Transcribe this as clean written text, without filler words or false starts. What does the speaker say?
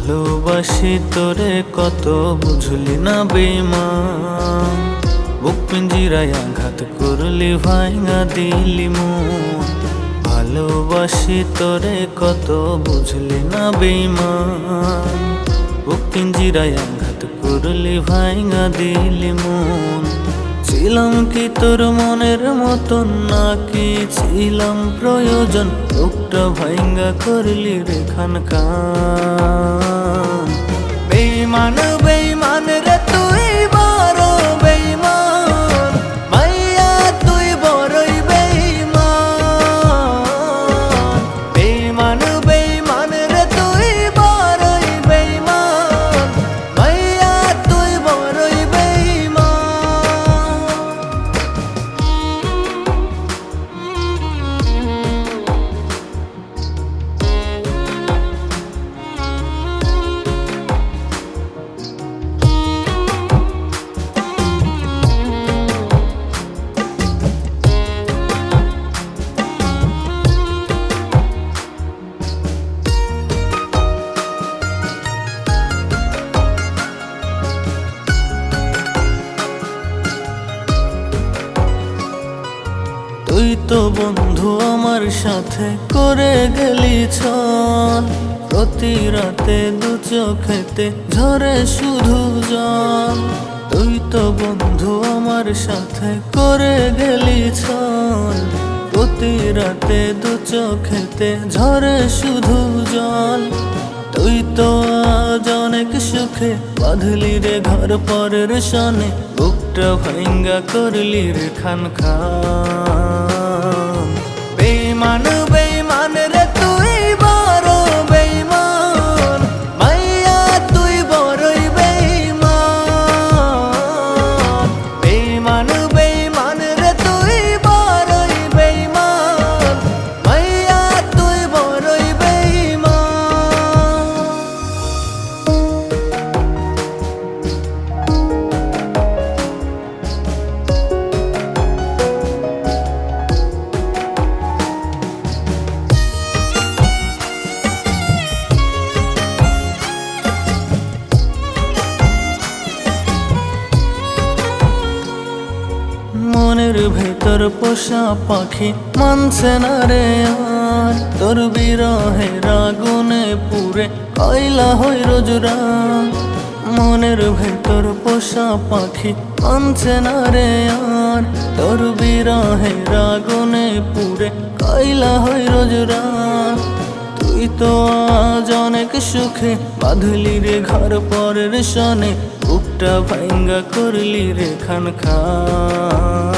ভালোবাসি তোরে কত বুঝলি না বেঈমান, বুক পিঞ্জিরায় আঘাত করলি ভাঙা দিলি মন। ভালোবাসি তোরে কত বুঝলি না বেঈমান, বুক পিঞ্জিরায় আঘাত করলি ভাঙা দিলি মন। ছিলাম কি তোর মনের মতন নাকি ছিলাম প্রয়োজন, বুকটা ভাঙ্গা করলি রে খান খান। বেঈমান বেঈমান রে তুই বড় বেঈমান, মাইয়া তুই বড়ই বেঈমান। বেঈমান বেঈমান রে তুই বড়ই বেঈমান, মাইয়া তুই বড়ই বেঈমান। তুই তো বন্ধু আমার সাথে করে গেলি ছল, প্রতি রাতে দু চোখেতে ঝরে শুধু জল। তুই তো বন্ধু আমার সাথে করে গেলি ছল, প্রতি রাতে দু চোখেতে ঝরে শুধু জল। তুই তো আজ অনেক সুখে বাঁধলি রে ঘর পরের সনে, বুকটা ভাঙ্গা করলি রে খান খান। বেঈমান বেঈমান রে তুই বড় বেঈমান, মাইয়া তুই বড়ই বেঈমান। বেঈমান বেঈমান রে তুই বড়ই বেঈমান, মাইয়া তুই বড়ই বেঈমান। মনের ভেতর পোষা পাখি মানছে না রে আর, তোর বিরহের আগুনে পুড়ে কয়লা হই রোজ রাত। মনের ভেতর পোষা পাখি মানছে না রে আর, তোর বিরহের আগুনে পুড়ে কয়লা হই রোজ রাত। তুই তো আজ অনেক সুখে বাঁধলি রে ঘর পরের সনে, বুকটা ভাঙ্গা করলি রে খান খান।